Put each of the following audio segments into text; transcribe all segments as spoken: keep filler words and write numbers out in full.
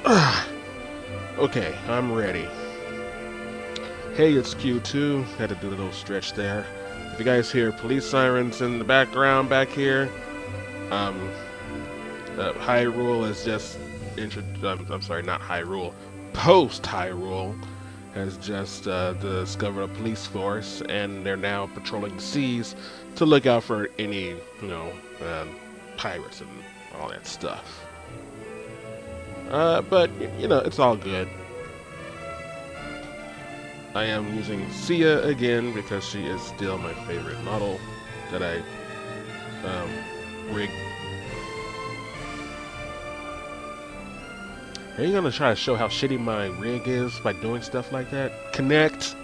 Okay, I'm ready. Hey, it's Q two. Had to do a little stretch there. If you guys hear police sirens in the background back here, um, uh, Hyrule is just intro. Um, I'm sorry, not Hyrule. Post Hyrule has just uh, discovered a police force, and they're now patrolling the seas to look out for any, you know, um, pirates and all that stuff. Uh, but, you know, it's all good. I am using Sia again because she is still my favorite model that I um, rig. Are you gonna try to show how shitty my rig is by doing stuff like that? Connect!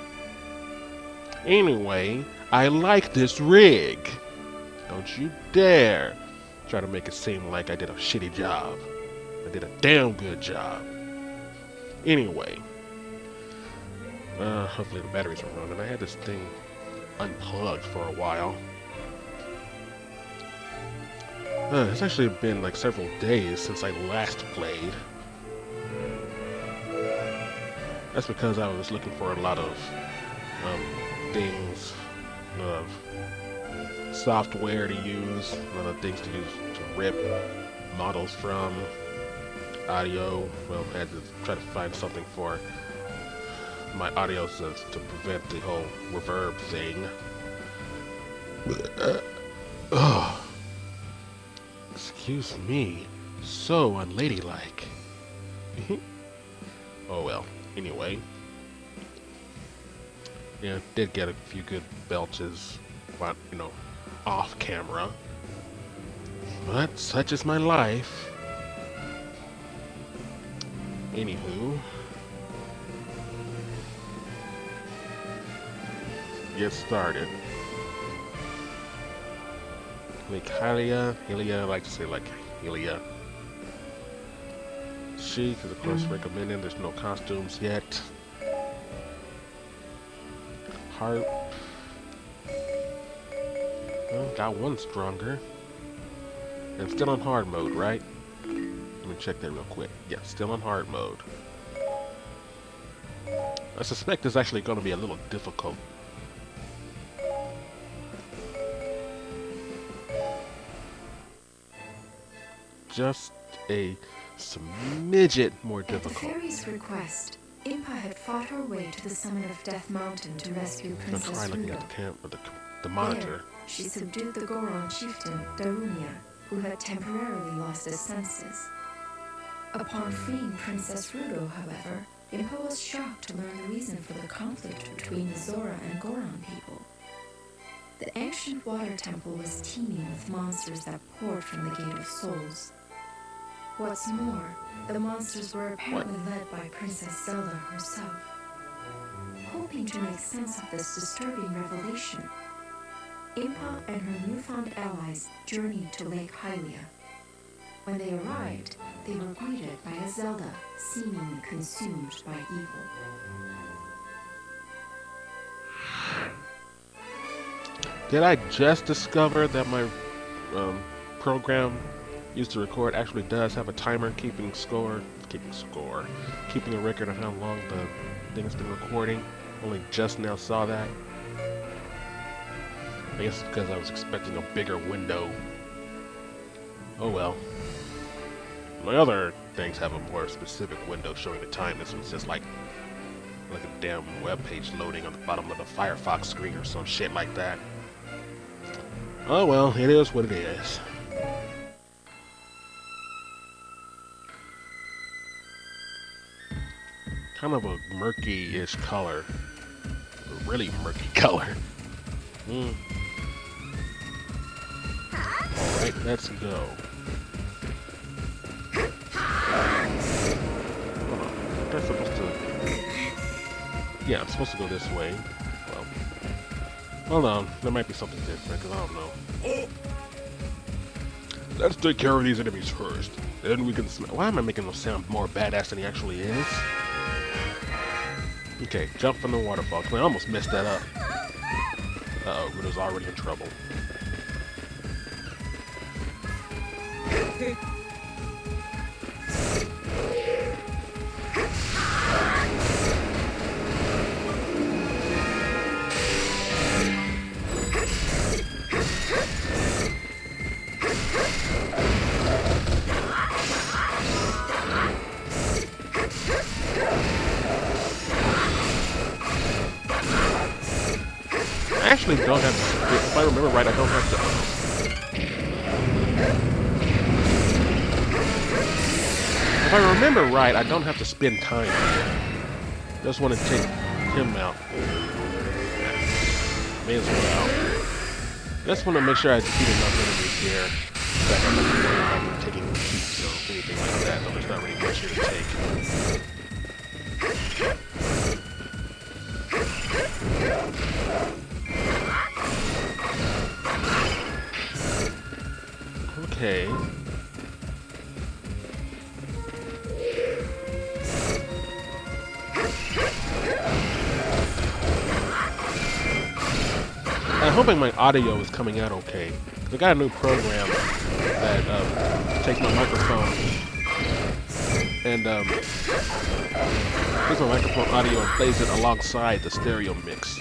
Anyway, I like this rig! Don't you dare try to make it seem like I did a shitty job. I did a damn good job. Anyway. Uh, hopefully the batteries are running. I had this thing unplugged for a while. Uh, it's actually been like several days since I last played. That's because I was looking for a lot of um, things, of software to use, a lot of things to use to rip models from, audio. Well, I had to try to find something for my audio to, to prevent the whole reverb thing. Uh, oh. Excuse me, so unladylike. Oh well. Anyway, yeah, did get a few good belches, but you know, off camera. But such is my life. Anywho, get started. Like Hylia, Hylia, I like to say like Hylia. She, because of course recommended, there's no costumes yet. Harp. Well, got one stronger. And still on hard mode, right? Let me check that real quick. Yeah, still on hard mode. I suspect it's actually going to be a little difficult. Just a smidget more difficult. At the fairy's request, Impa had fought her way to the summit of Death Mountain to rescue Princess I'm trying looking Rudo. at the camp, or the, the monitor. There, she subdued the Goron chieftain, Darunia, who had temporarily lost his senses. Upon freeing Princess Rudo, however, Impa was shocked to learn the reason for the conflict between the Zora and Goron people. The ancient water temple was teeming with monsters that poured from the Gate of Souls. What's more, the monsters were apparently led by Princess Zelda herself. Hoping to make sense of this disturbing revelation, Impa and her newfound allies journeyed to Lake Hylia. When they arrived, they were greeted by a Zelda seemingly consumed by evil. Did I just discover that my um, program used to record actually does have a timer keeping score, keeping score, keeping a record of how long the thing has been recording? Only just now saw that. I guess it's because I was expecting a bigger window. Oh well. My other things have a more specific window showing the time. This one's just like like a damn web page loading on the bottom of the Firefox screen or some shit like that. Oh well, it is what it is. Kind of a murky-ish color. A really murky color. Mm. Alright, let's go. Hold on. I'm supposed to... Yeah, I'm supposed to go this way. Well... Hold on. There might be something different, because I don't know. Let's take care of these enemies first. Then we can smell... Why am I making him sound more badass than he actually is? Okay, jump from the waterfall. I almost messed that up. Uh-oh, Rudo's already in trouble. actually don't have to, if I remember right, I don't have to. If I remember right, I don't have to spend time here. Just want to take him out. May as well. Just want to make sure I defeat enough enemies here so I don't have to worry about taking keeps or anything like that, though there's not really much here to take. Okay. I'm hoping my audio is coming out okay. I got a new program that um, takes my microphone and um, takes my microphone audio and plays it alongside the stereo mix.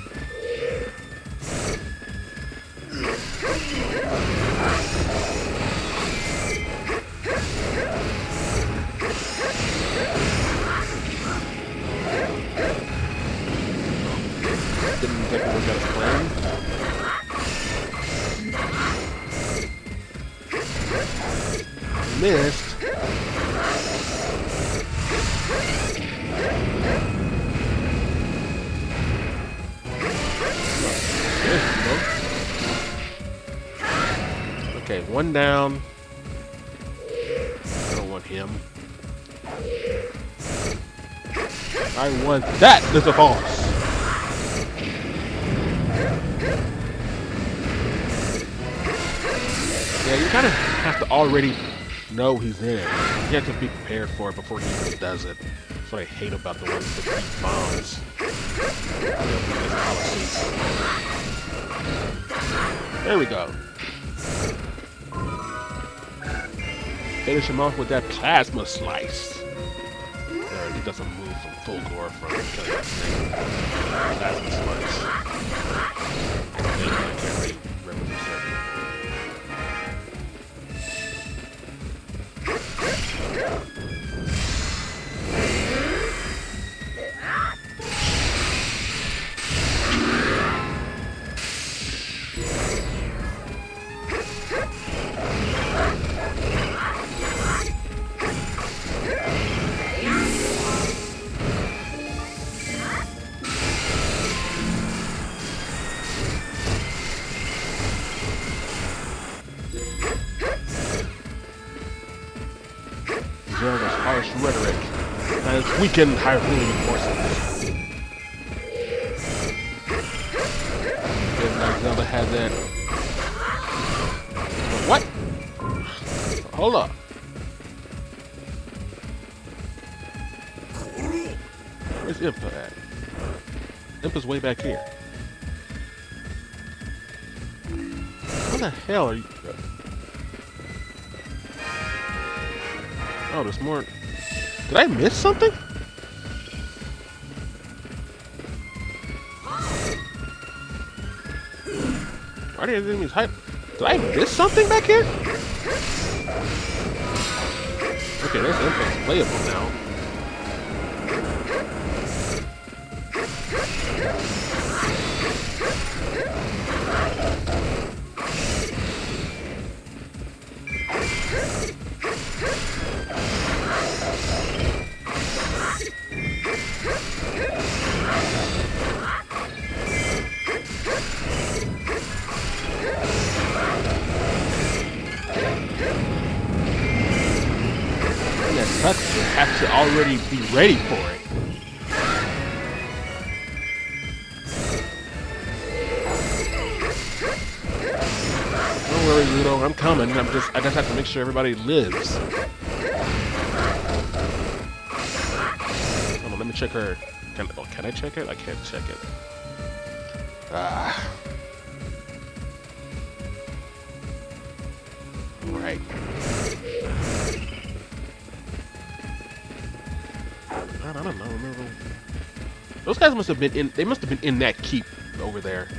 Didn't exactly work out as planned. Missed. Okay, one down. I don't want him. I want that. This is false. Yeah, you kind of have to already know he's in it. You have to be prepared for it before he even does it. That's what I hate about the ones that beat bombs. There we go. Finish him off with that plasma slice. There, he doesn't move from full gore from killing that thing. Plasma slice. I can't really remember for certain. Zelda's harsh rhetoric has weakened Hyrule forces. Didn't like Zelda had that. What? Hold up. Where's Impa at? Impa's way back here. What the hell are you? Oh, there's more. Did I miss something? Why did the enemies hype? Did I miss something back here? Okay, there's Impa playable now. You have to already be ready for it. Don't worry, Ludo. I'm coming. I'm just. I just have to make sure everybody lives. Hold on. Let me check her. Can, oh, can I check it? I can't check it. Ah. Right. I don't know. Remember, those guys must have been in. They must have been in that keep over there.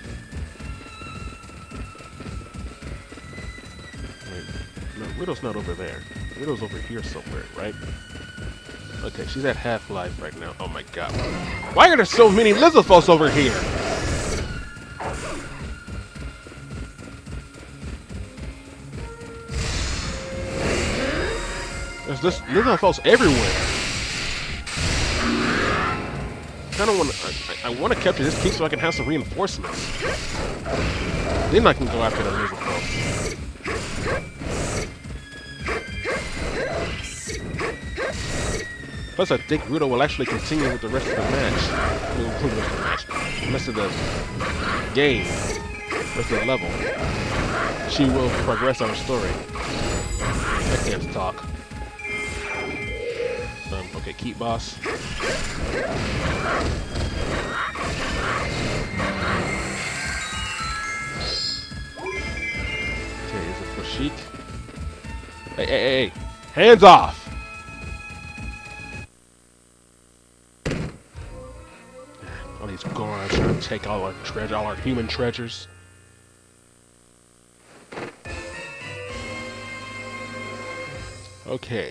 Wait, no, Widow's not over there. Widow's over here somewhere, right? Okay, she's at half-life right now. Oh my god! Why are there so many Lizardfolks over here? There's this Ninja falls everywhere. Kind of want to. I, I want to capture this key so I can have some reinforcements. Then I can go after the Ninja falls. Plus, I think Rudo will actually continue with the rest of the match. Well, the rest of the match. The rest of the game. The rest of the level. She will progress on her story. I can't talk. Um, okay, keep boss. Okay, is it for Sheik? Hey, hey, hey, hey! Hands off! All these Gorons trying to take all our treasure, all our human treasures. Okay.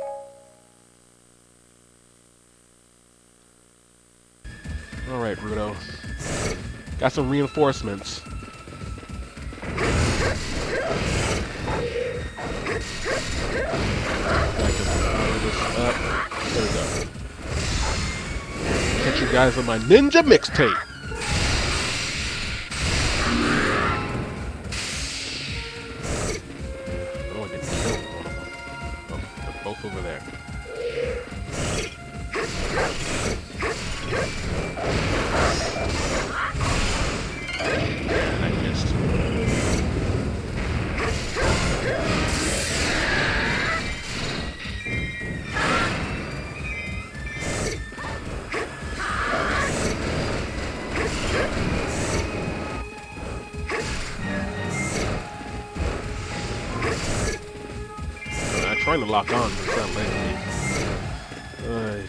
Alright, Rudo. Got some reinforcements. I can blow this up. There we go. Catch you guys on my ninja mixtape. Oh, I didn't kill one of them. Oh, they're both over there. I missed. I'm trying to lock on, but it's not letting me. Alright.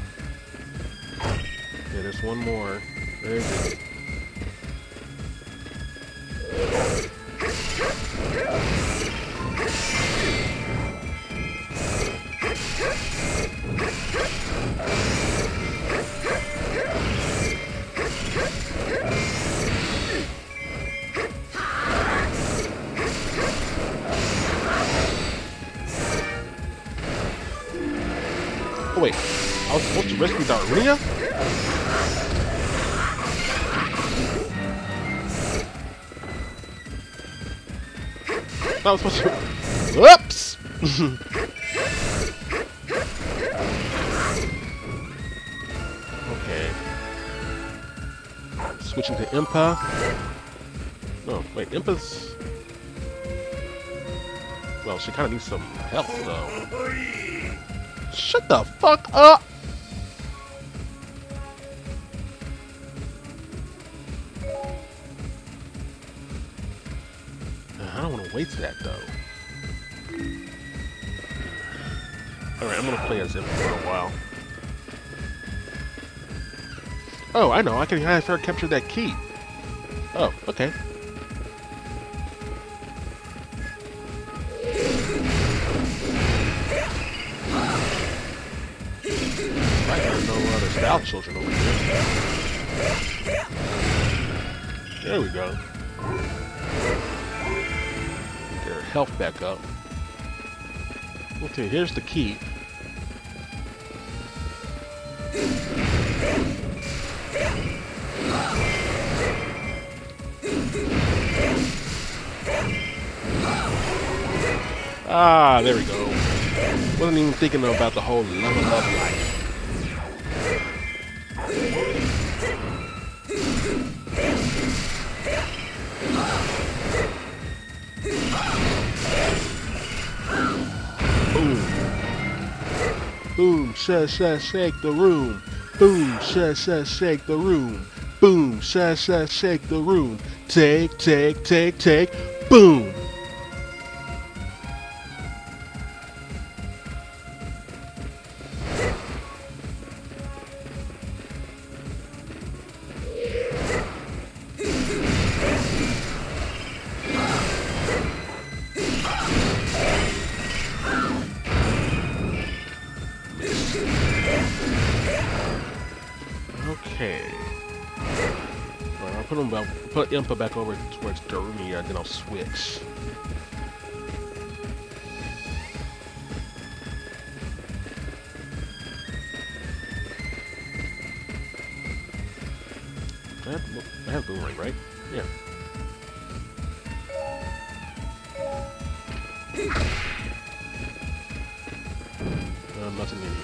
Yeah, there's one more. There it is. Oh wait, I was supposed to rescue Darunia? I was supposed to... Whoops! Okay. Switching to Impa. No, wait, Impa's... Well, she kind of needs some help, though. Shut the fuck up! I don't want to wait for that, though. Alright, I'm going to play as him for a while. Oh, I know. I can have her capture that key. Oh, okay. I don't know other style children over here. There we go. Get her health back up. Okay, here's the key. Ah, there we go. Wasn't even thinking about the whole level of life. Boom. Boom, sha sha shake the room. Boom, sha sha shake the room. Boom, sha sha shake the room. Take, take, take, take. Boom. Okay. Alright, I'll put him back, put Impa back over towards Darunia, and then I'll switch. I have boomerang, right? Yeah. Uh, nothing in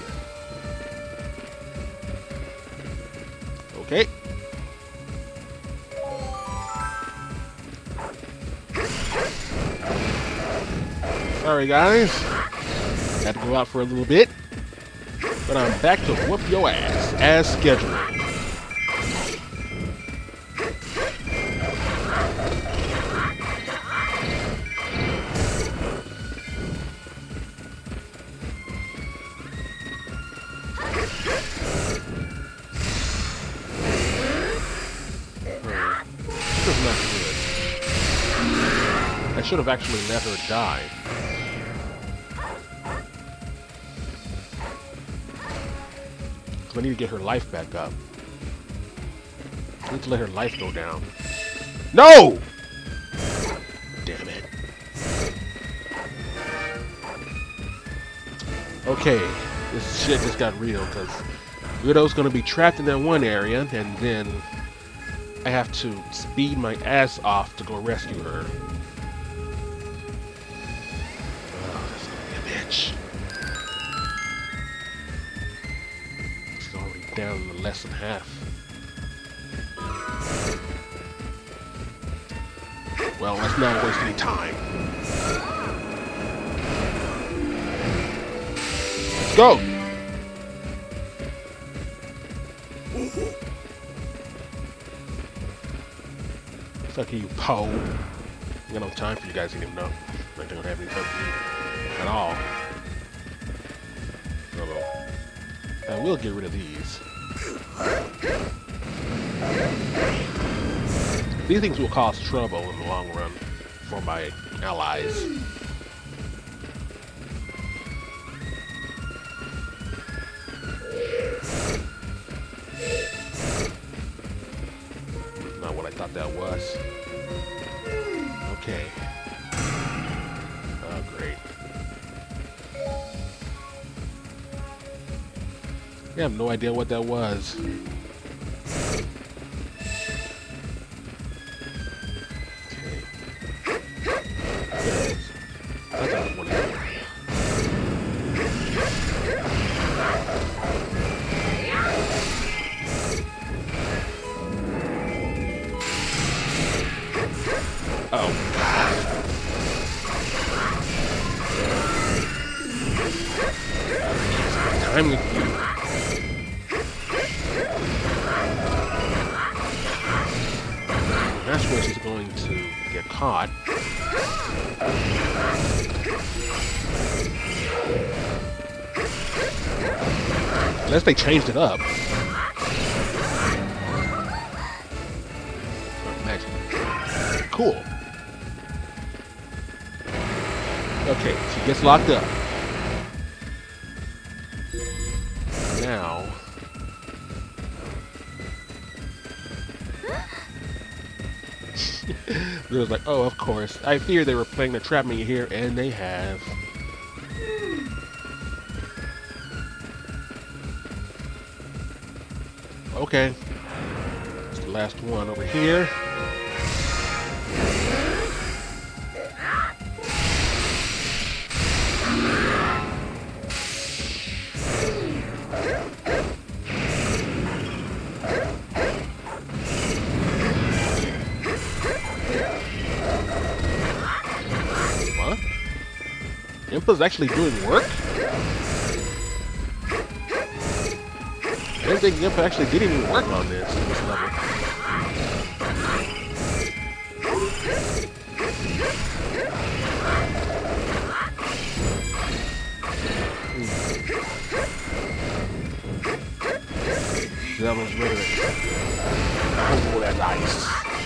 here. Okay. Sorry, guys. Had to go out for a little bit. But I'm back to whoop your ass, as scheduled. This is not good. I should have actually let her die. I need to get her life back up. I need to let her life go down. No! Damn it. Okay, this shit just got real because Widow's gonna be trapped in that one area, and then I have to speed my ass off to go rescue her. Oh, that's gonna be a bitch. Down to less than half. Well, let's not waste any time. Let's go! Fuck you, Poe. I got no time for you guys even know. I don't have any time for you at all. Although, I will get rid of these. These things will cause trouble in the long run for my allies. Not what I thought that was. Okay. Oh, great. I have no idea what that was. Okay. There it is. I thought it was one of them. Oh, God. Time with you. That's where she's going to get caught. Unless they changed it up. Magic. Cool. Okay, she gets locked up. Now... It was like, oh, of course. I feared they were planning to trap me here, and they have. Okay. It's the last one over here. Impa's actually doing work? I didn't think Impa actually did any work on this, on this level. Hmm. That was really... Oh, that's ice.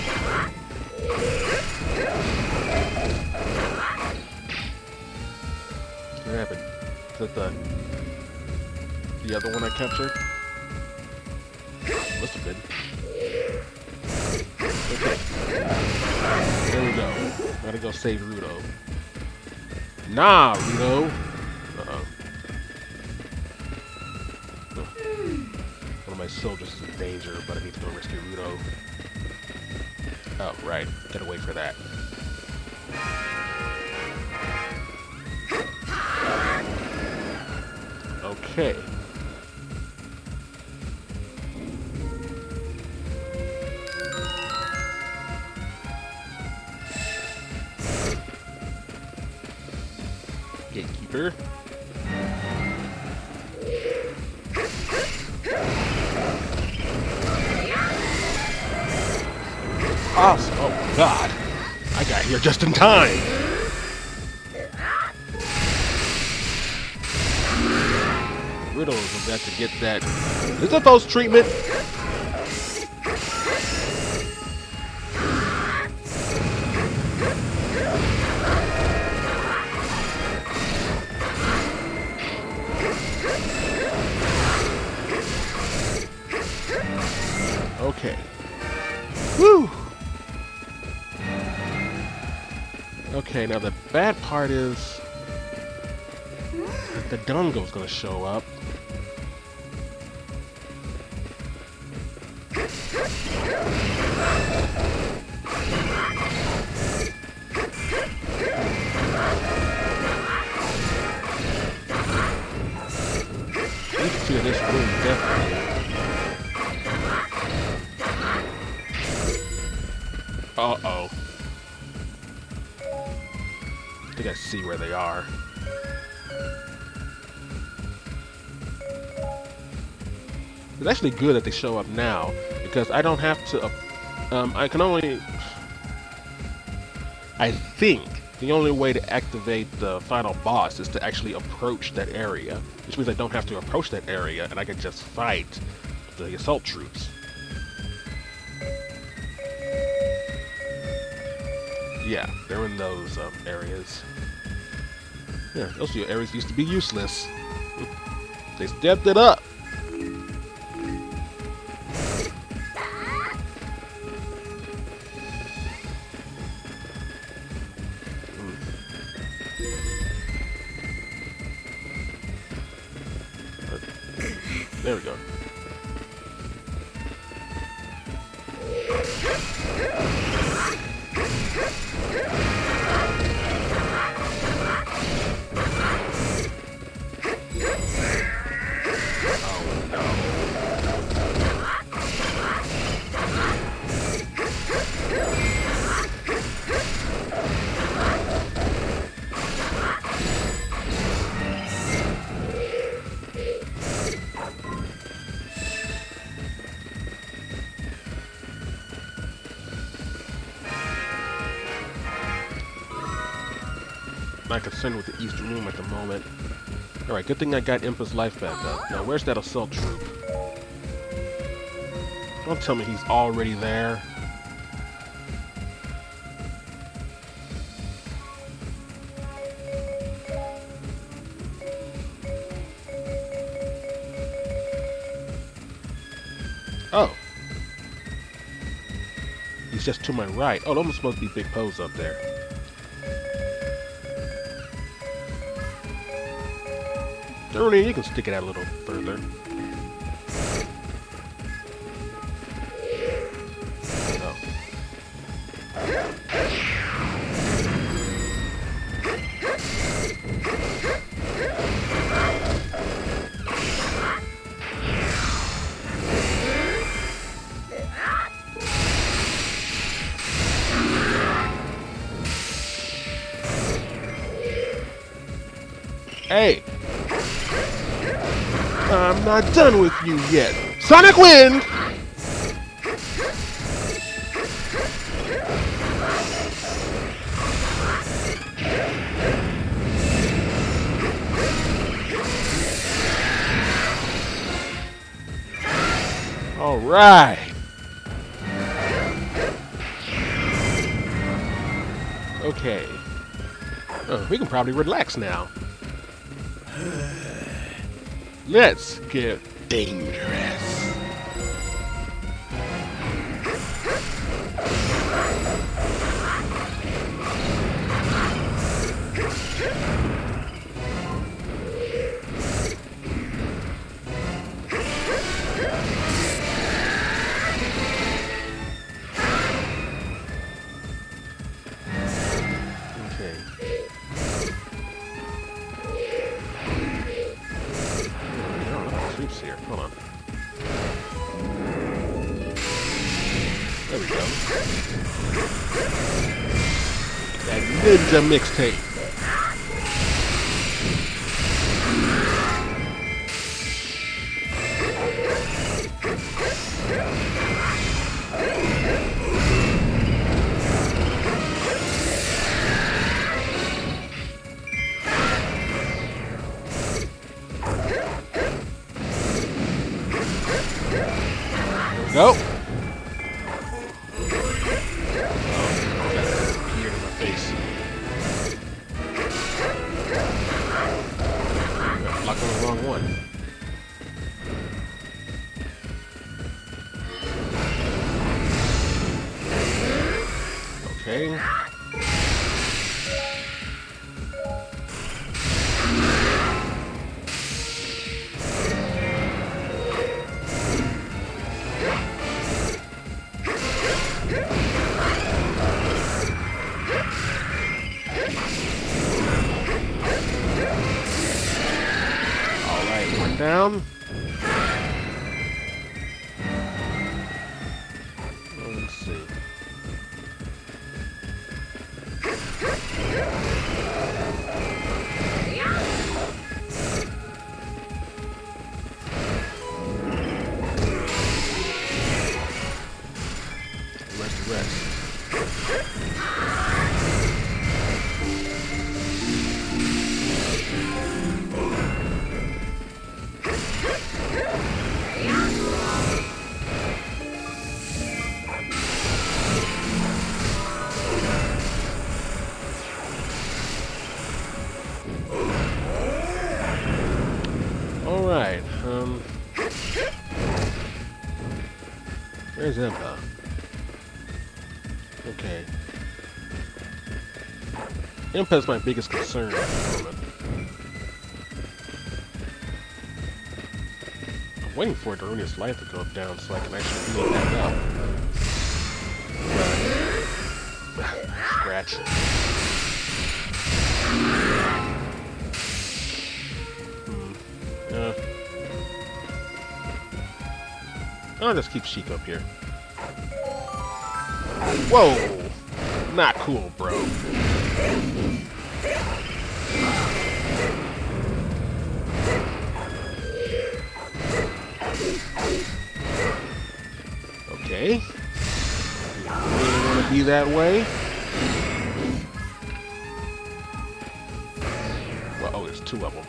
What happened? Is that the the other one I captured? Must have been. Okay. There we go. Gotta go save Rudo. Nah, Rudo. Uh-oh. One of my soldiers is in danger, but I need to go rescue Rudo. Oh, right. Gotta wait for that. Okay. Gatekeeper. Awesome. Oh, God. I got here just in time. Riddles was about to get that Lithos treatment. Okay. Woo! Okay, now the bad part is the Dungo's gonna show up. You can clear this room, definitely. Uh-oh. I think I see where they are. It's actually good that they show up now, because I don't have to... Uh, um, I can only... I think the only way to activate the final boss is to actually approach that area, which means I don't have to approach that area, and I can just fight the assault troops. Yeah, they're in those um, areas. Yeah, those areas used to be useless. They stepped it up. Mm. There we go. Not concerned with the East Room at the moment. Alright, good thing I got Impa's life back up. Now, where's that assault troop? Don't tell me he's already there. Oh. He's just to my right. Oh, those supposed to be big pose up there. Daruni, you can stick it out a little further. Oh. Hey! I'm not done with you yet. Sonic Wind! All right. Okay. Oh, we can probably relax now. Let's get dangerous. items here. Hold on. There we go. That ninja mixtape. Go. Okay. All right, one down. Let's see. Where's the rest? All right. Um. Where's Impa? Okay. Impa's my biggest concern at the moment. I'm waiting for Darunia's life to go down so I can actually heal that up. But... Scratch. Hmm. Uh. I'll just keep Sheik up here. Whoa! Not cool, bro. Okay. You really want to be that way? Well, oh, there's two of them.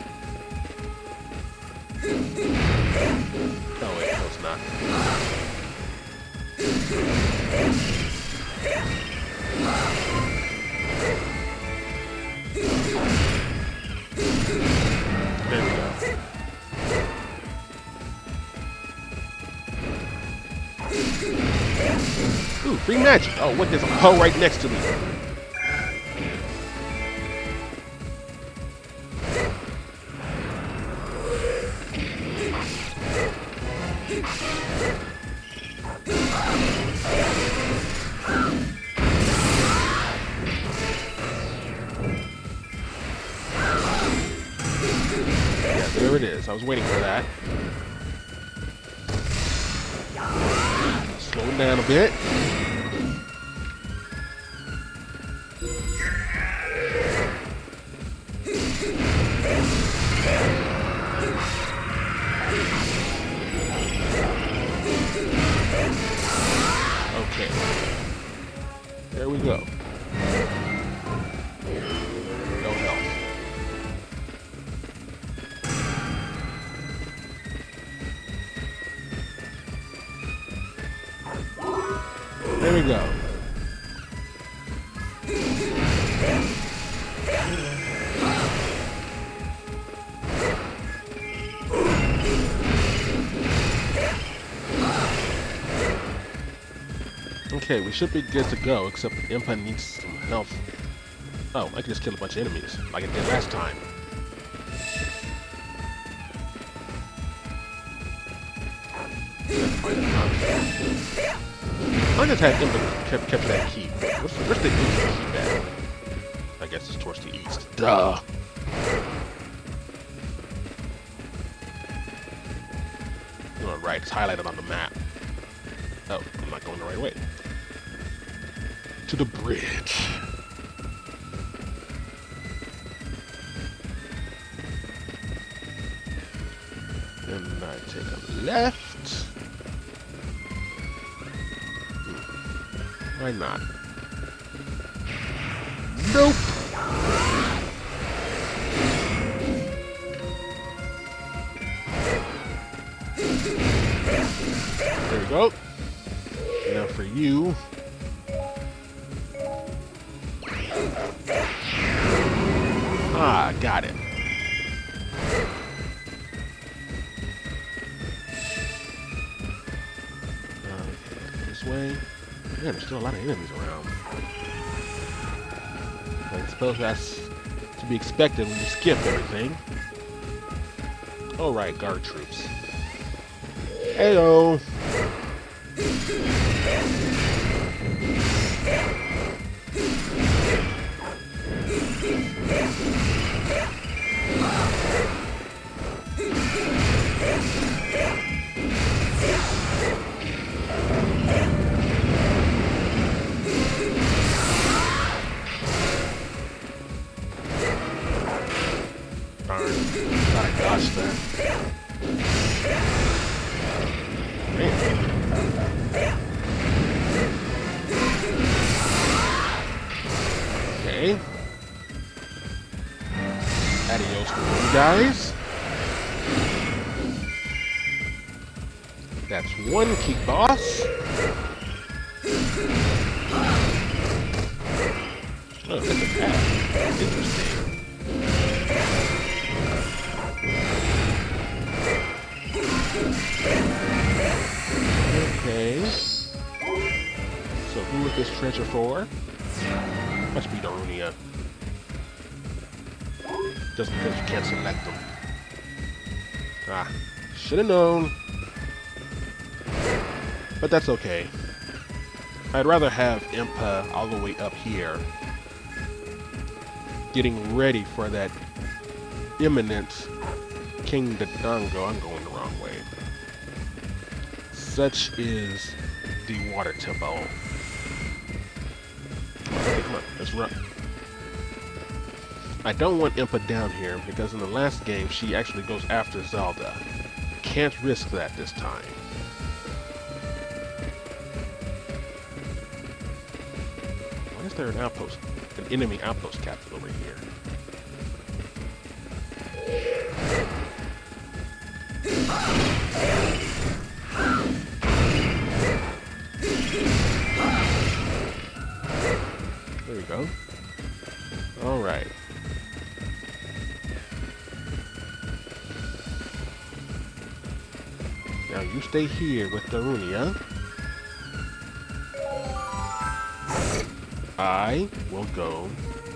Oh, wait, no, it's not. There we go. Ooh, free magic. Oh, what? There's a hoe right next to me. Yeah, there it is. I was waiting for that. Slow it down a bit. Okay. There we go. No health. There we go. Okay, we should be good to go, except Impa needs some health. Oh, I can just kill a bunch of enemies, like I did last time. I just had Impa kept, kept that key. What's, where's the Impa key at? I guess it's towards the east. Duh! right. It's highlighted on the map. Oh, I'm not going the right way. To the bridge. Then I take a left. Hmm. Why not? Nope. There we go. Now for you. Ah, got it. Okay, this way. Man, there's still a lot of enemies around. I suppose that's to be expected when you skip everything. Alright, guard troops. Heyo! Darn. Thought I dodged that. Man. Okay. Adios to you guys. That's one key boss. Oh, that's a path. Interesting. Okay. So who is this treasure for? Must be Darunia. Just because you can't select them. Ah, should have known. But that's okay. I'd rather have Impa all the way up here, getting ready for that imminent King Dodongo. I'm going the wrong way. Such is the water temple. Okay, come on, let's run. I don't want Impa down here because in the last game she actually goes after Zelda. Can't risk that this time. Why is there an outpost, an enemy outpost captain over here? There we go. All right. Now you stay here with Darunia. I will go.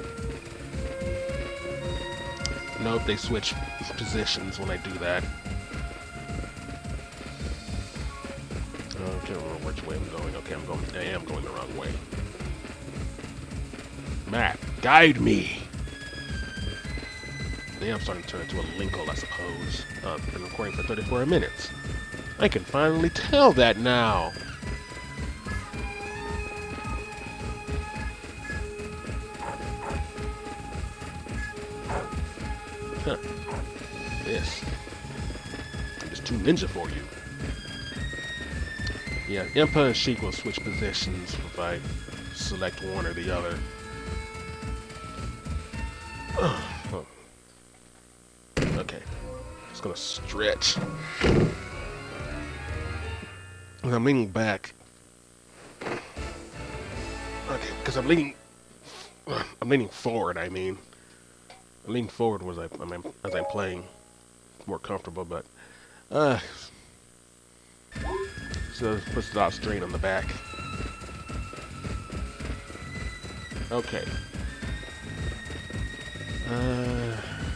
Nope, they switch positions when I do that. I can't remember which way I'm going. Okay, I'm going. I am going the wrong way. Map, guide me. Yeah, I'm starting to turn into a Linkle, I suppose. Uh, I've been recording for thirty-four minutes. I can finally tell that now. Huh. This. It's too ninja for you. Yeah, Impa and Sheik will switch positions if I select one or the other. Oh. Okay. Just gonna stretch. I'm leaning back. Okay, because I'm leaning. I'm leaning forward. I mean, I'm leaning forward as I, as I'm playing, more comfortable. But uh, so it puts a lot of strain on the back. Okay. Uh,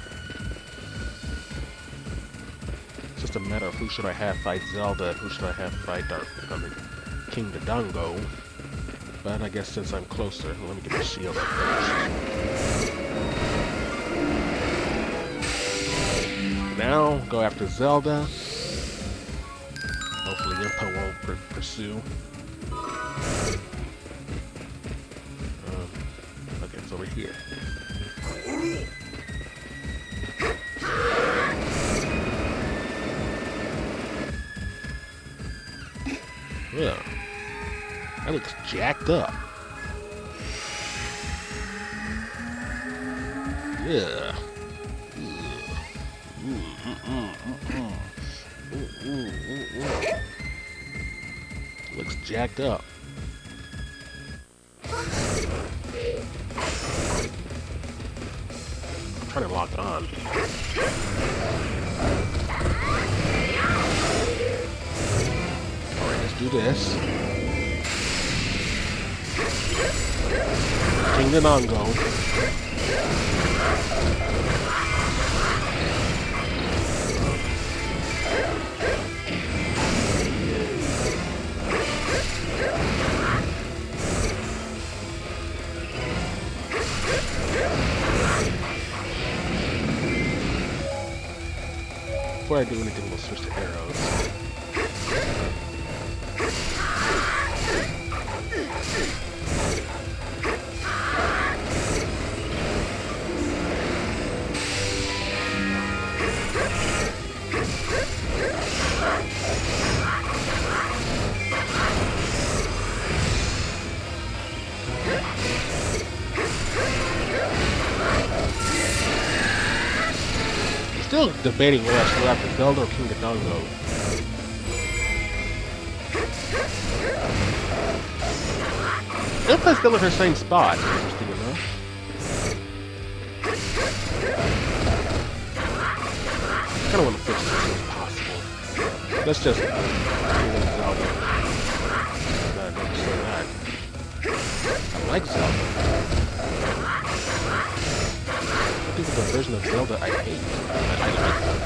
it's just a matter of who should I have fight Zelda and who should I have fight Dark, I mean, King Dodongo. But I guess since I'm closer, let me get the shield up first. Now, go after Zelda. I won't pr pursue. Um, okay, it's over here. Yeah, that looks jacked up. Yeah. Ooh, mm, mm, mm, mm. Ooh, ooh, ooh, ooh. Looks jacked up. I'm trying to lock on. Alright, let's do this. King Nanongo. Before I do anything, we'll switch to arrows. Still debating whether I should go after Zelda or King Dongo. If I still at her same spot, interesting enough. I kinda want to fix this as soon as possible. Let's just do Zelda. No, don't say that. I like Zelda. I think it's a version of Zelda I hate. I, I like Zelda.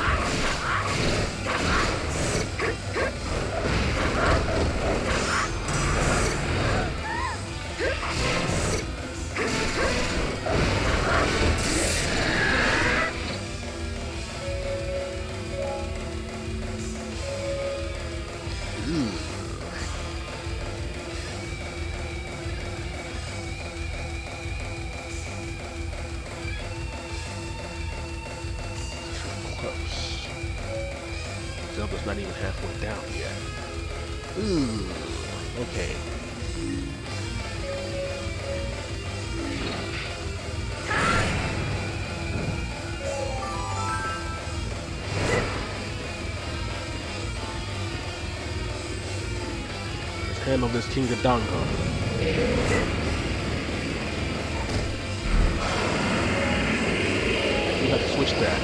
Zelda's not even halfway down yet. Ooh, okay. Let's handle this King of Dongo. We have to switch that.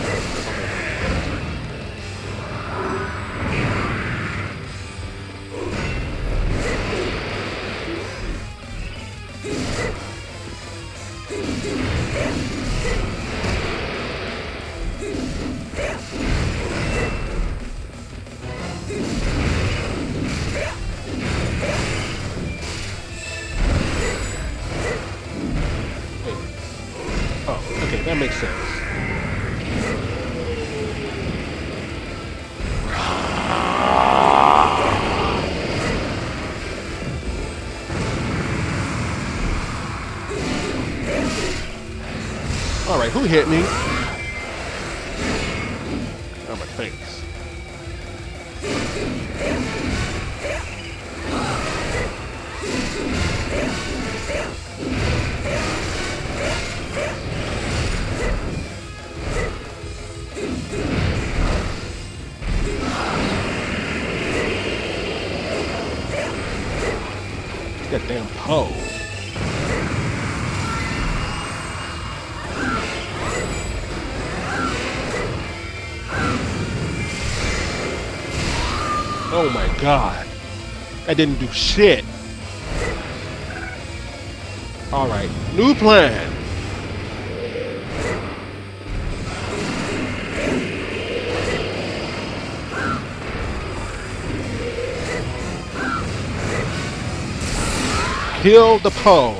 That makes sense. Alright, who hit me? Oh, my face. That damn Poe. Oh my god. That didn't do shit. Alright, new plan. Kill the Poe.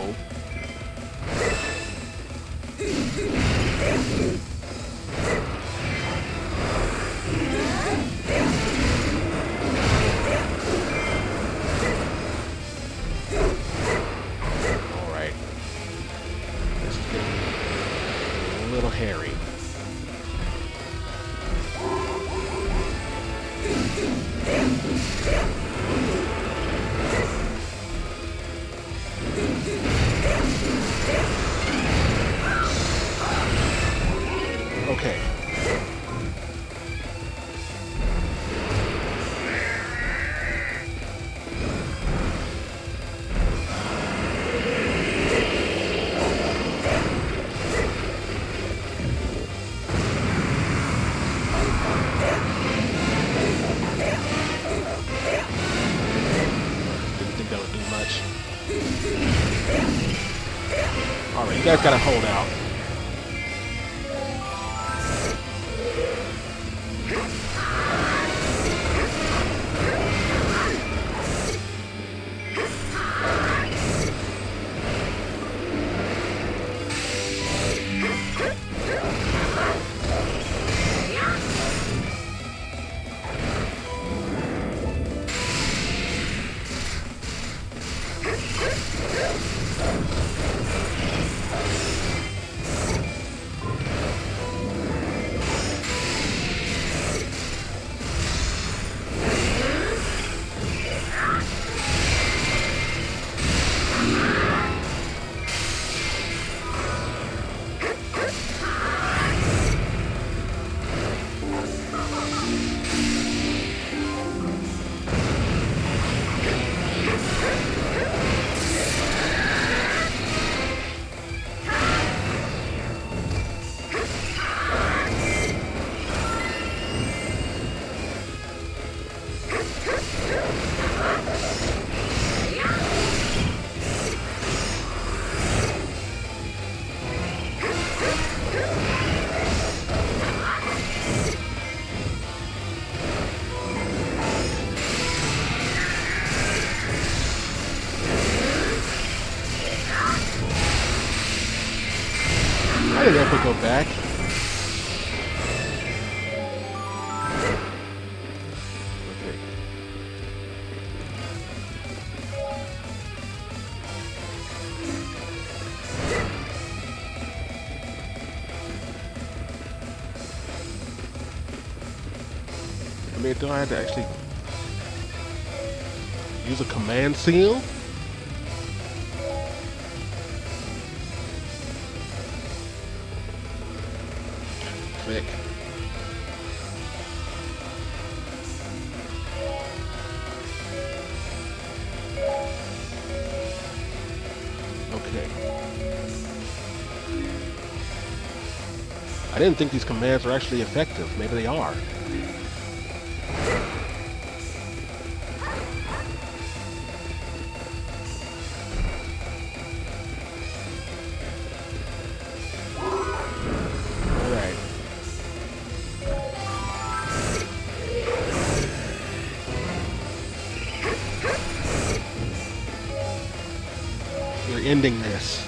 Okay. Didn't think that would do much. Alright, you guys gotta hold out. I didn't ever go back. Okay. I mean, do I have to actually use a command seal? Click. Okay. I didn't think these commands were actually effective. Maybe they are. Alright. We're ending this.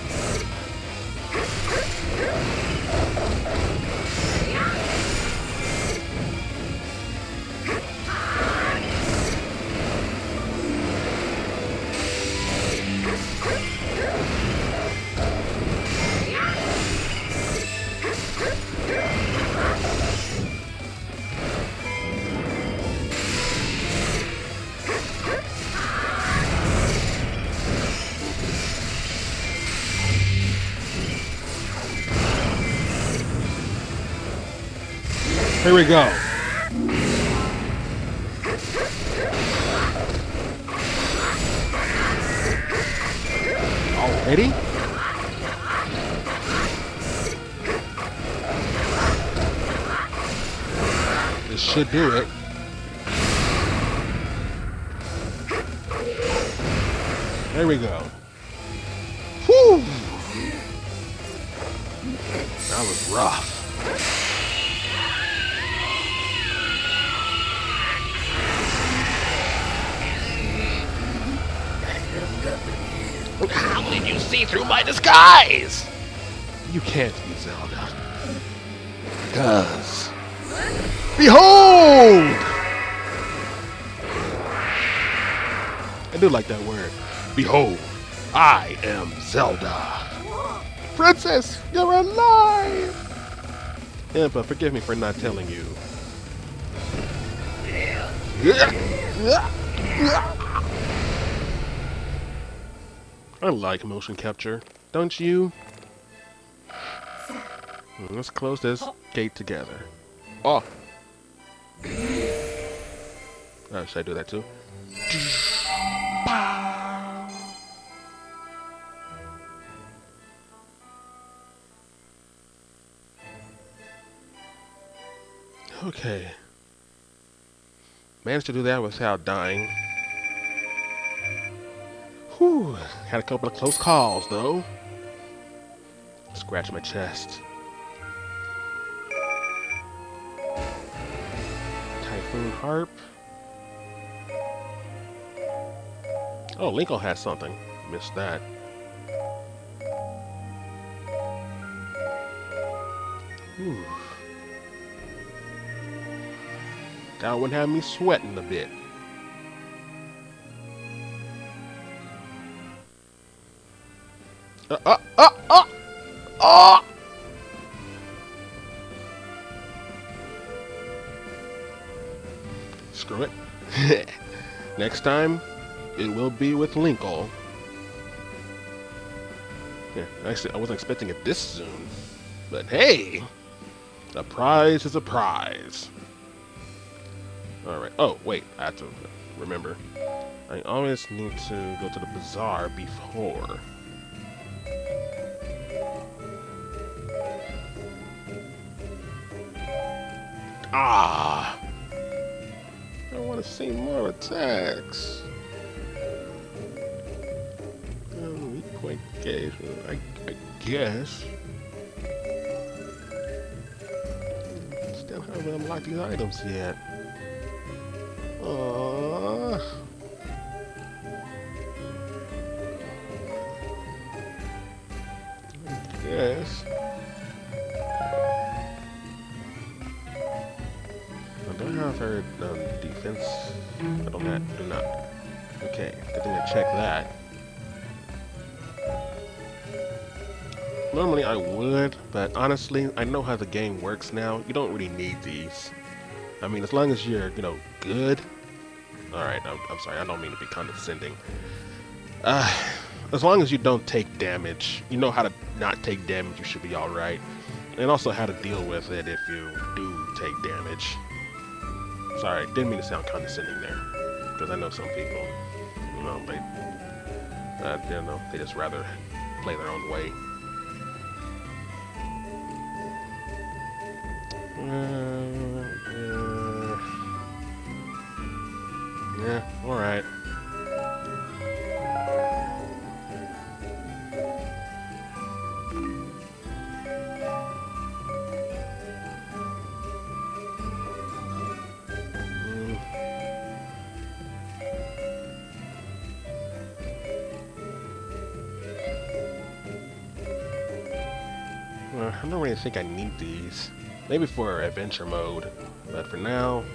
Here we go. Already? This should do it. There we go. Whew! That was rough. How did you see through my disguise? You can't be Zelda. Because... Behold! I do like that word. Behold, I am Zelda. Princess, you're alive! Yeah, but forgive me for not telling you. I like motion capture, don't you? Let's close this. gate together. Oh! Oh, should I do that too? Okay. Managed to do that without dying. Whew. Had a couple of close calls, though. Scratch my chest. Typhoon Harp. Oh, Lincoln has something. Missed that. Whew. That one had me sweating a bit. Uh, uh, uh, uh, uh! Screw it. Next time, it will be with Linkle. Yeah, actually, I wasn't expecting it this soon. But hey, a prize is a prize. Alright. Oh, wait. I have to remember. I always need to go to the bazaar before. Ah! I want to see more attacks. Um, weak point gauge. I, I guess. Still haven't unlocked these items yet. Aww. I guess. I don't have her um, defense. I don't have, do not. Okay, good thing to check that. Normally I would, but honestly, I know how the game works now. You don't really need these. I mean, as long as you're, you know, good. Alright, I'm, I'm sorry, I don't mean to be condescending. Uh, as long as you don't take damage, you know how to not take damage, you should be alright. And also how to deal with it if you do take damage. Sorry, didn't mean to sound condescending there. Because I know some people, you know, they, uh, you know, they just rather play their own way. Uh, uh, yeah, alright. I don't really think I need these. Maybe for adventure mode, but for now...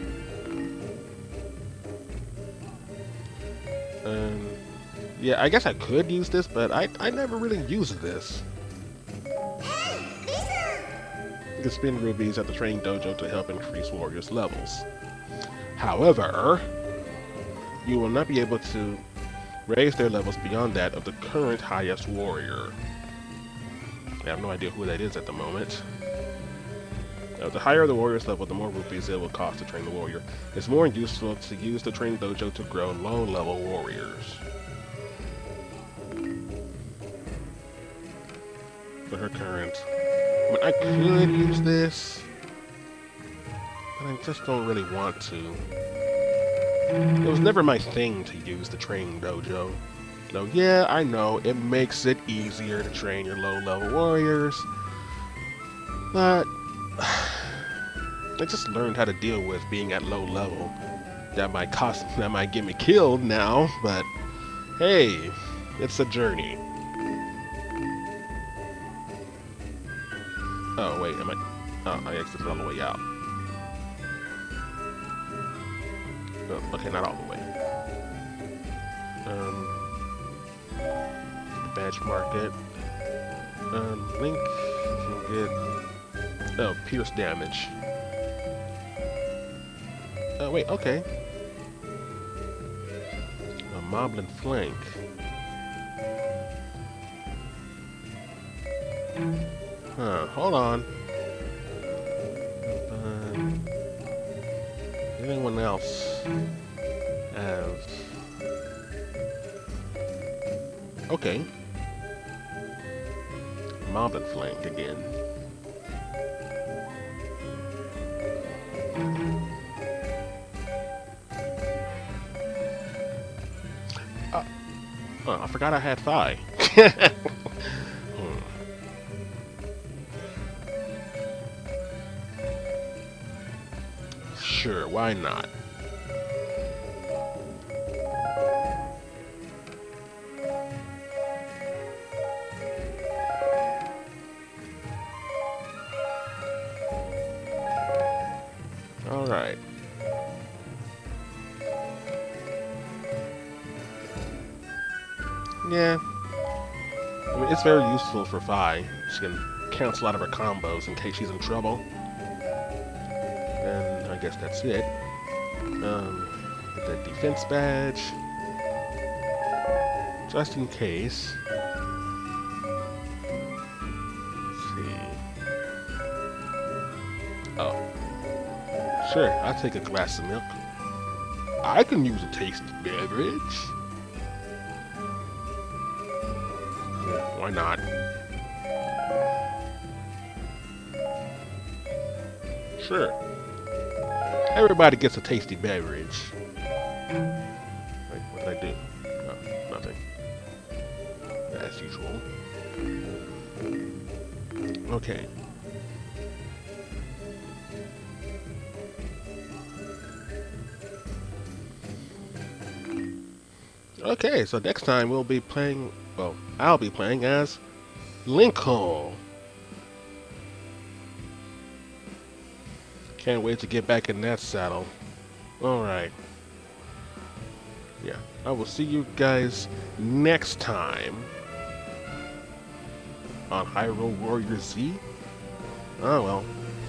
Um, yeah, I guess I could use this, but I, I never really used this. You can spend rubies at the training dojo to help increase warriors' levels. However, you will not be able to raise their levels beyond that of the current highest warrior. I have no idea who that is at the moment. Uh, the higher the warrior's level, the more rupees it will cost to train the warrior. It's more useful to use the training dojo to grow low-level warriors. For her current... I mean, I could use this, but I just don't really want to. It was never my thing to use the training dojo. So yeah, I know, it makes it easier to train your low-level warriors, but I just learned how to deal with being at low level. That might cost, that might get me killed now, but hey, it's a journey. Oh wait, am I? Oh, I exited all the way out. Oh, okay, not all the way. Um. Badge market. Um, Link can get oh pierce damage. Oh wait, okay. A moblin flank. Huh? Hold on. anyone else have... Okay. Moblin flank again. Uh, oh, I forgot I had Phi. hmm. Sure, why not? Alright. Yeah. I mean, it's very useful for Phi. She can cancel out of her combos in case she's in trouble. And I guess that's it. Um, get that defense badge. Just in case. Let's see. Oh. Sure, I'll take a glass of milk. I can use a tasty beverage. Yeah, why not? Sure. Everybody gets a tasty beverage. Wait, what did I do? Oh, nothing. As usual. Okay. Okay, so next time we'll be playing, well, I'll be playing as Lincoln. Can't wait to get back in that saddle. Alright. Yeah, I will see you guys next time on Hyrule Warriors Z. Oh well.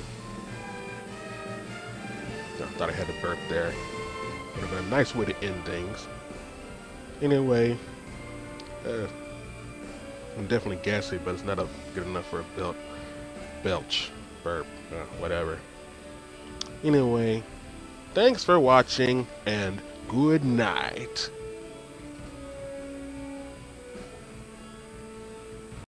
I thought I had to burp there. Would have been a nice way to end things. Anyway, uh, I'm definitely gassy, but it's not a, good enough for a bel belch, burp, uh, whatever. Anyway, thanks for watching, and good night.